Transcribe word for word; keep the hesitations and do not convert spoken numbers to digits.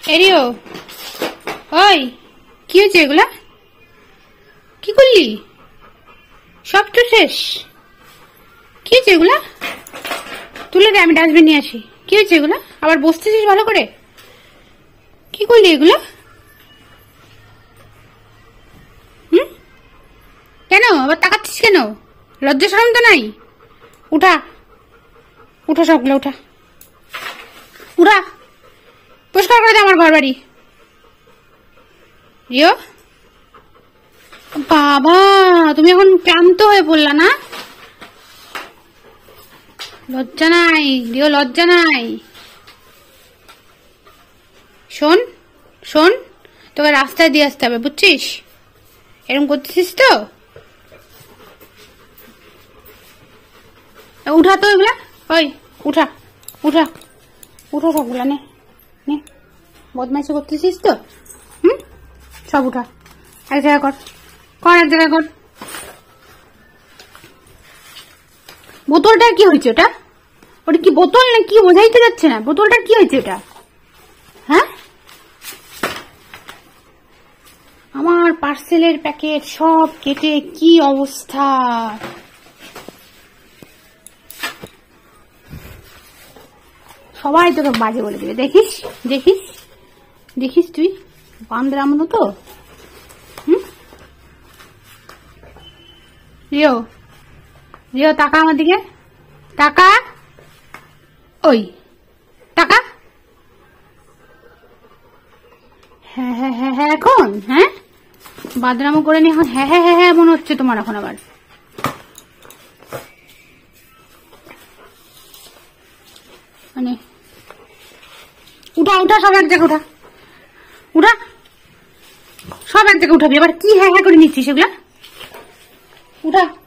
এরিও ওই কি হয়েছে এগুলা? কি করলি? সব তো শেষ। কি হয়েছে এগুলা? তুলে দে, আমি ডাস্টবিন নিয়ে আসি। কি হয়েছে এগুলা? আবার বসতেছিস ভালো করে? কি করলি এগুলা? হুম, কেন আবার তাকাচ্ছিস কেন? লজ্জা শরম তো নাই? উঠা উঠা সবগুলো উঠা উঠা, পরিষ্কার করে দে আমার ঘর বাড়ি। রিও বাবা, তুমি এখন ক্লান্ত হয়ে পড়লা না? লজ্জা নাই রিও, লজ্জা নাই। শোন শোন, তোকে রাস্তায় দিয়ে আসতে হবে, বুঝছিস? এরকম করতেছিস তো? উঠা তো এগুলা, ওই উঠা উঠা উঠা সবগুলা, নে নে, বদমাইশি করতেছিস তো? হুম, সব উঠা, এক জায়গায় কর কর এক জায়গায় কর। বোতলটার কি হয়েছে? ওটা ওটা কি বোতল না কি বোঝাইতে যাচ্ছে না। বোতলটার কি হয়েছে ওটা? হ্যাঁ, আমার পার্সেলের প্যাকেট সব কেটে কি অবস্থা। সবাই তোকে বাজে বলে দেবে। দেখিস দেখিস দেখিস তুই বান্দরা মতো তো। হুম, রিও রিও টাকা আমার দিকে, টাকা, ওই টাকা। হ্যাঁ হ্যাঁ হ্যাঁ হ্যাঁ এখন হ্যাঁ বাদরামো করে নি এখন। হ্যাঁ হ্যাঁ হ্যাঁ হ্যাঁ মনে হচ্ছে তোমার এখন আবার। মানে উঠা উঠা, সব এক জায়গায় উঠা উঠা, সব এক জায়গায় উঠাবি। আবার কি হ্যাঁ হ্যাঁ করে নিচ্ছিস এগুলা? উঠা।